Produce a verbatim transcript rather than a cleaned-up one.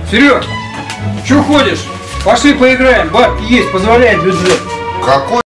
Серег, что ходишь? Пошли поиграем, бабки есть, позволяет бюджет. Какой